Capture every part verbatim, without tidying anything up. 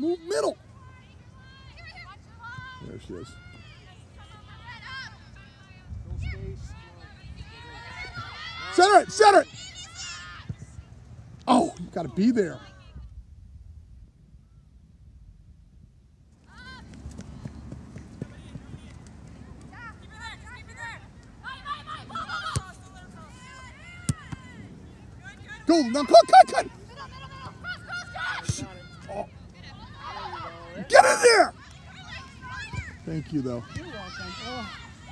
Move middle. There she is. Center it, center it. Oh, you gotta be there. Go, now cut, cut, cut. Oh. Get in there. Thank you, though. You're welcome. Oh.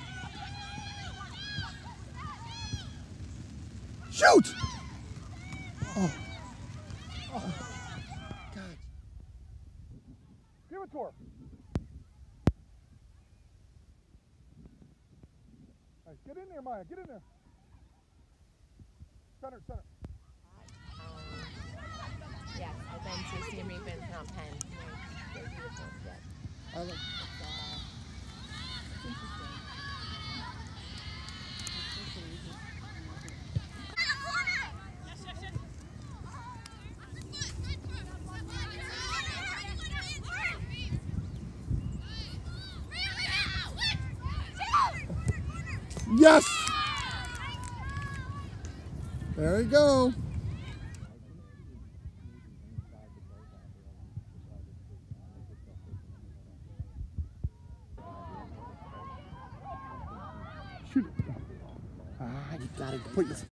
Shoot! Oh. Oh. God. Give it to her. Right, get in there, Maya. Get in there. Center, center. Um, yes, I've been to Siem Reap and Phnom Penh. They're beautiful. Yes. I like. It's, uh, it's interesting. Yes! There you go. Shoot it. Ah, you gotta put your